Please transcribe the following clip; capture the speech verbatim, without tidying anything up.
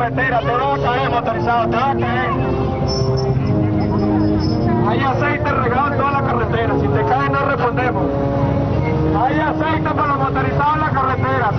carretera, te vas a caer motorizado, te vas a caer. Hay aceite regado en toda la carretera, si te caes no respondemos. Hay aceite para los motorizados en la carretera.